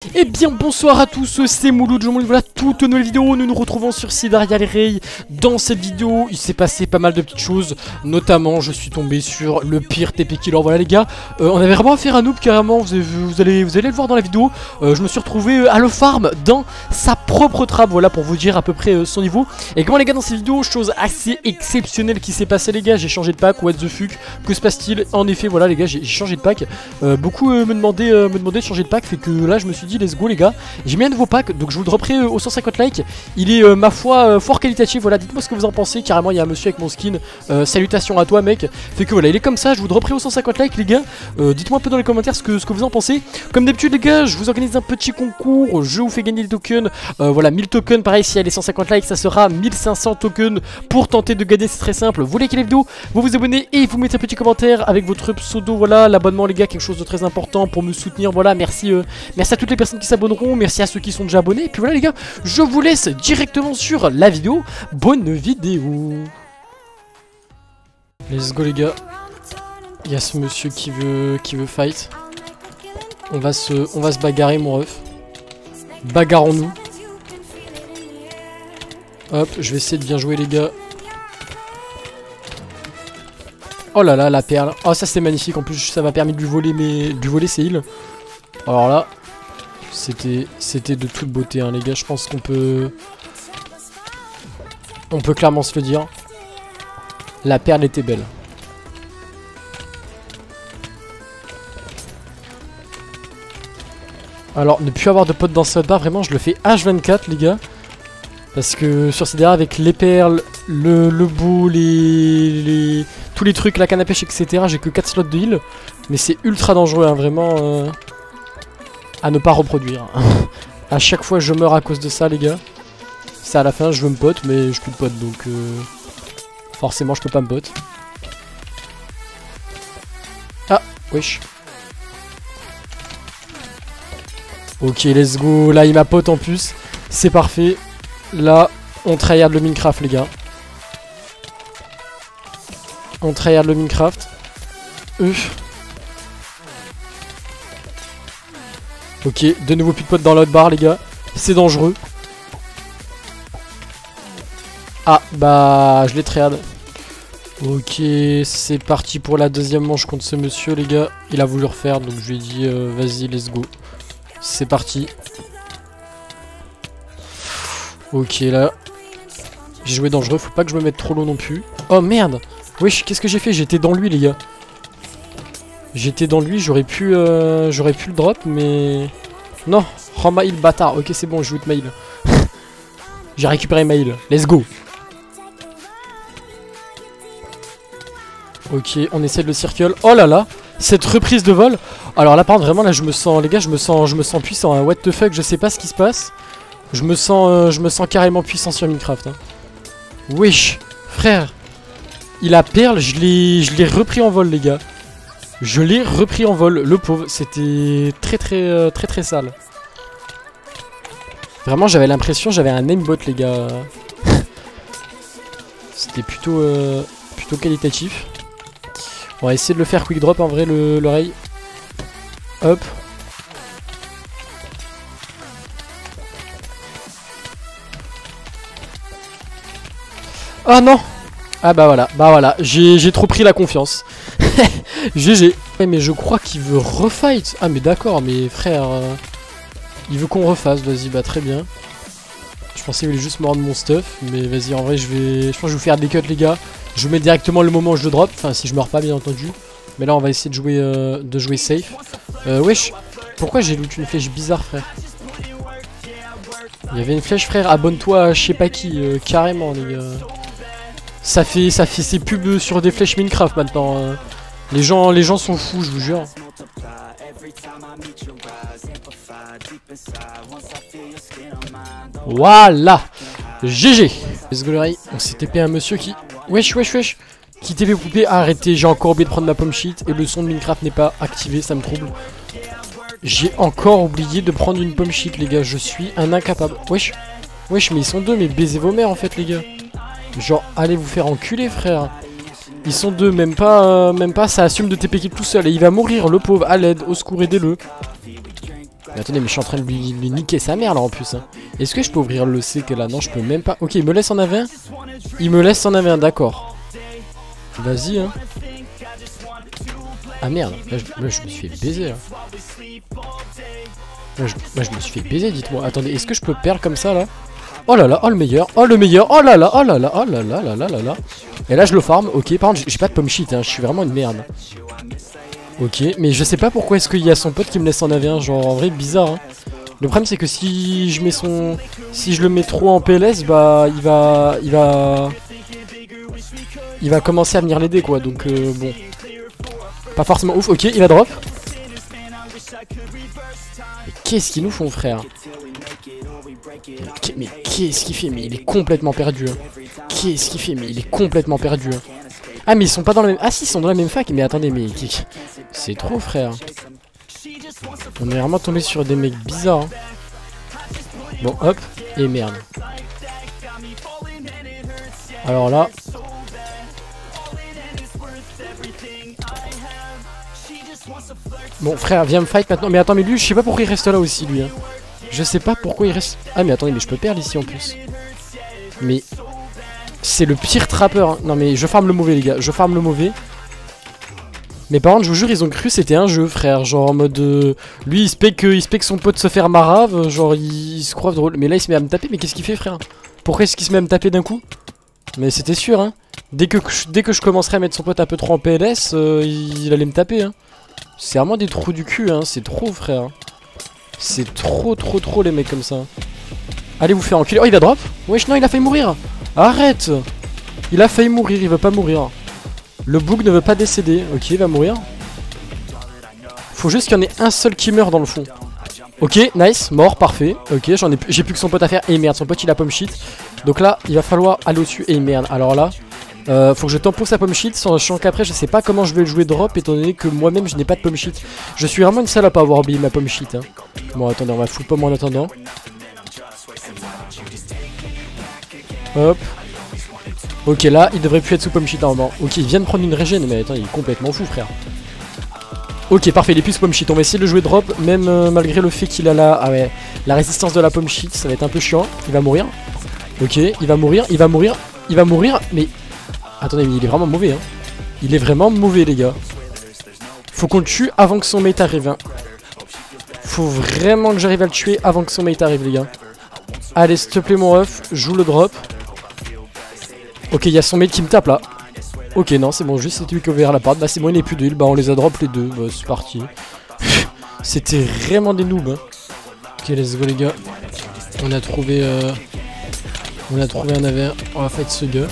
Eh bien bonsoir à tous, c'est Mouloud, voilà toute nouvelle vidéo. Nous nous retrouvons sur Sidereal Ray. Dans cette vidéo il s'est passé pas mal de petites choses. Notamment je suis tombé sur le pire TP killer. Voilà les gars, on avait vraiment affaire à noob carrément. Vous allez le voir dans la vidéo. Je me suis retrouvé à le farm dans sa propre trappe. Voilà pour vous dire à peu près son niveau. Et comment les gars, dans cette vidéo, chose assez exceptionnelle qui s'est passée les gars. J'ai changé de pack, what the fuck. Que se passe-t-il? En effet voilà les gars, j'ai changé de pack. Beaucoup me demandaient de changer de pack. Fait que là je me suis dit let's go les gars. J'ai mis un nouveau pack, donc je vous le dropperai aux 150 likes. Il est ma foi fort qualitatif. Voilà, dites-moi ce que vous en pensez. Carrément il y a un monsieur avec mon skin. Salutations à toi mec. Fait que voilà, il est comme ça, je vous dropperai aux 150 likes les gars. Dites-moi un peu dans les commentaires ce que vous en pensez. Comme d'habitude les gars, je vous organise un petit concours. Je vous fais gagner des tokens. Voilà, 1000 tokens, pareil si il y a les 150 likes ça sera 1500 tokens pour tenter de gagner. C'est très simple, vous likez la vidéo, vous vous abonnez et vous mettez un petit commentaire avec votre pseudo. Voilà, l'abonnement les gars, quelque chose de très important pour me soutenir. Voilà, merci à toutes les personnes qui s'abonneront, merci à ceux qui sont déjà abonnés. Et puis voilà les gars, je vous laisse directement sur la vidéo. Bonne vidéo. Let's go les gars. Il y a ce monsieur qui veut fight. On va se bagarrer mon ref. Bagarrons-nous. Hop, je vais essayer de bien jouer les gars. Oh là là, la perle. Oh ça c'est magnifique, en plus ça m'a permis de lui voler ses heals. Alors là, c'était de toute beauté hein, les gars, je pense qu'on peut clairement se le dire. La perle était belle. Alors ne plus avoir de potes dans ce bar, vraiment je le fais H24 les gars. Parce que sur Sidereal avec les perles, le bout, tous les trucs, la canne à pêche etc, j'ai que 4 slots de heal. Mais c'est ultra dangereux hein, vraiment à ne pas reproduire. À chaque fois je meurs à cause de ça les gars. C'est à la fin je veux me pote mais je peux de pote donc forcément je peux pas me pote. Ah wesh. Ok let's go, là il m'a pote en plus. C'est parfait. Là on tryhard le Minecraft les gars. On tryhard le Minecraft. Ok, de nouveau plus de potes dans l'autre bar les gars. C'est dangereux. Ah bah je l'ai tryhard. Ok, c'est parti pour la deuxième manche contre ce monsieur les gars. Il a voulu refaire donc je lui ai dit vas-y let's go. C'est parti. Ok là. J'ai joué dangereux, faut pas que je me mette trop loin non plus. Oh merde. Wesh, qu'est-ce que j'ai fait? J'étais dans lui les gars. J'étais dans lui, j'aurais pu le drop mais... Non, rends ma heal bâtard. Ok c'est bon, je joue de ma heal. J'ai récupéré ma heal, let's go. Ok, on essaie de le circle. Oh là là, cette reprise de vol. Alors là par contre vraiment là je me sens, les gars, je me sens puissant hein. What the fuck, je sais pas ce qui se passe. Je me sens carrément puissant sur Minecraft hein. Wesh, frère. Il a perle, je l'ai repris en vol les gars. Je l'ai repris en vol, le pauvre. C'était très sale. Vraiment j'avais l'impression, j'avais un aimbot les gars. C'était plutôt qualitatif. On va essayer de le faire quick drop en vrai l'oreille. Hop. Ah non. Ah bah voilà, j'ai trop pris la confiance. GG. Ouais mais je crois qu'il veut refight. Ah mais d'accord, mais frère il veut qu'on refasse, vas-y bah très bien. Je pensais qu'il voulait juste me rendre mon stuff. Mais vas-y en vrai je pense que je vais vous faire des cuts les gars. Je vous mets directement le moment où je le drop. Enfin si je meurs pas bien entendu. Mais là on va essayer de jouer safe. Wesh, pourquoi j'ai loot une flèche bizarre frère? Il y avait une flèche frère, abonne-toi à je sais pas qui, carrément les gars. Ça fait ses pubs sur des flèches Minecraft maintenant. Les gens sont fous, je vous jure. Voilà. GG. Let's go, on s'est TP un monsieur qui... Wesh. Qui TP poupée. Arrêtez, j'ai encore oublié de prendre ma pomme shit. Et le son de Minecraft n'est pas activé, ça me trouble. J'ai encore oublié de prendre une pomme shit les gars. Je suis un incapable. Wesh mais ils sont deux, mais baisez vos mères en fait les gars. Genre allez vous faire enculer frère. Ils sont deux, même pas, ça assume de TP kill tout seul. Et il va mourir le pauvre, à l'aide, au secours, aidez-le. Mais attendez, mais je suis en train de lui niquer sa mère là en plus. Hein. Est-ce que je peux ouvrir le C que là? Non, je peux même pas. Ok, il me laisse en AV1. Il me laisse en AV1, d'accord. Vas-y, hein. Ah merde, là, je me suis fait baiser là. Là, je me suis fait baiser, dites-moi. Attendez, est-ce que je peux perdre comme ça là? Oh là là, oh le meilleur, oh le meilleur, oh là là, oh là là, oh là là là là là là. Et là je le farm, ok, par contre j'ai pas de pomme shit, hein, je suis vraiment une merde. Ok, mais je sais pas pourquoi est-ce qu'il y a son pote qui me laisse en AV1, genre en vrai bizarre. Hein. Le problème c'est que si je mets si je le mets trop en PLS, bah il va commencer à venir l'aider quoi, donc bon. Pas forcément ouf, ok, il va drop. Mais qu'est-ce qu'ils nous font frère? Mais qu'est-ce qu'il fait? Mais il est complètement perdu. Hein. Qu'est-ce qu'il fait? Mais il est complètement perdu. Hein. Ah mais ils sont pas dans la même... Ah si, ils sont dans la même fac. Mais attendez, mais... C'est trop frère. On est vraiment tombé sur des mecs bizarres. Hein. Bon, hop. Et merde. Alors là... Bon frère, viens me fight maintenant. Mais attends, mais lui, je sais pas pourquoi il reste là aussi, lui. Hein. Je sais pas pourquoi il reste... Ah mais attendez, mais je peux perdre ici en plus. Mais... C'est le pire trappeur. Hein. Non mais je farm le mauvais les gars, je farm le mauvais. Mais par contre je vous jure ils ont cru que c'était un jeu frère. Genre en mode... lui il spec que son pote se faire marave. Genre il se croit drôle. Mais là il se met à me taper. Mais qu'est-ce qu'il fait frère? Pourquoi est-ce qu'il se met à me taper d'un coup? Mais c'était sûr hein. Dès que je commencerai à mettre son pote un peu trop en PLS, il allait me taper hein. C'est vraiment des trous du cul hein. C'est trop frère. C'est trop les mecs comme ça. Allez vous faire enculer. Oh il va drop. Wesh non il a failli mourir. Arrête. Il a failli mourir, il veut pas mourir. Le bug ne veut pas décéder. Ok il va mourir. Faut juste qu'il y en ait un seul qui meurt dans le fond. Ok nice, mort, parfait. Ok j'ai plus que son pote à faire. Et merde son pote il a pomme shit. Donc là il va falloir aller au-dessus. Et merde alors là faut que je tempo sa pomme shit, sachant qu'après je sais pas comment je vais le jouer drop étant donné que moi-même je n'ai pas de pomme shit. Je suis vraiment une salope à avoir oublié ma pomme shit hein. Bon attendez on va foutre pomme en attendant. Hop. Ok là il devrait plus être sous pomme shit normalement. Ok il vient de prendre une régène mais attends il est complètement fou frère. Ok parfait il est plus sous pomme shit. On va essayer de le jouer drop même malgré le fait qu'il a la... Ah ouais la résistance de la pomme shit ça va être un peu chiant. Il va mourir. Ok il va mourir, il va mourir. Il va mourir mais... Attendez mais il est vraiment mauvais hein. Il est vraiment mauvais les gars. Faut qu'on le tue avant que son mate arrive hein. Faut vraiment que j'arrive à le tuer avant que son mate arrive les gars. Allez s'il te plaît mon ref, joue le drop. Ok il y a son mate qui me tape là. Ok non c'est bon juste c'était lui qui a ouvert la porte. Bah c'est bon il n'est plus d'huile, bah on les a drop les deux. Bah c'est parti. C'était vraiment des noobs hein. Ok let's go les gars. On a trouvé un AV1. On va fight ce gars.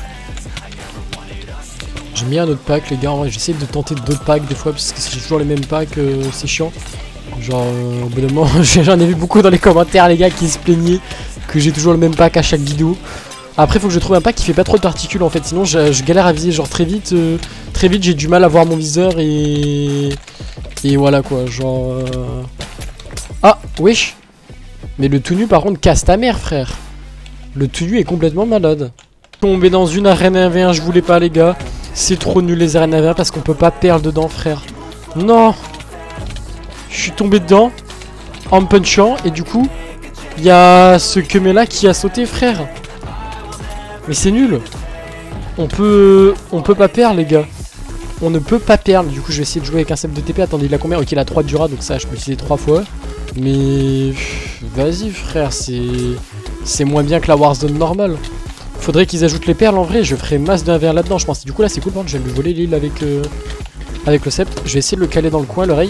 J'ai mis un autre pack les gars, en vrai j'essaie de tenter d'autres packs des fois parce que c'est toujours les mêmes packs, c'est chiant. Genre au bout d'un moment j'en ai vu beaucoup dans les commentaires les gars qui se plaignaient que j'ai toujours le même pack à chaque vidéo. Après faut que je trouve un pack qui fait pas trop de particules en fait, sinon je galère à viser genre très vite j'ai du mal à voir mon viseur et voilà quoi genre Ah wesh. Mais le tout nu par contre casse ta mère frère. Le tout nu est complètement malade. Tombé dans une arène 1v1 je voulais pas les gars. C'est trop nul les arènes 1v1 parce qu'on peut pas perdre dedans frère. Non. Je suis tombé dedans en me punchant et du coup il y a ce que là qui a sauté frère. Mais c'est nul. On peut pas perdre les gars. On ne peut pas perdre. Du coup je vais essayer de jouer avec un sep de TP. Attendez il a combien? Ok il a 3 de Dura donc ça je peux utiliser 3 fois. Mais vas-y frère c'est moins bien que la Warzone normale. Faudrait qu'ils ajoutent les perles en vrai, je ferai masse de 1v1 là-dedans je pense. Du coup là c'est cool, je vais lui voler l'île avec le sceptre. Je vais essayer de le caler dans le coin, l'oreille.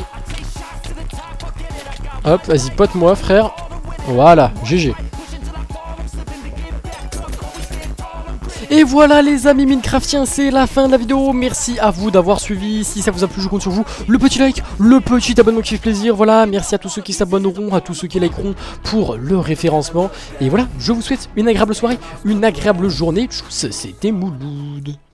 Hop, vas-y pote moi frère. Voilà, GG. Et voilà les amis Minecraftiens, c'est la fin de la vidéo. Merci à vous d'avoir suivi. Si ça vous a plu, je compte sur vous. Le petit like, le petit abonnement qui fait plaisir. Voilà, merci à tous ceux qui s'abonneront, à tous ceux qui likeront pour le référencement. Et voilà, je vous souhaite une agréable soirée, une agréable journée. C'était Mouloud.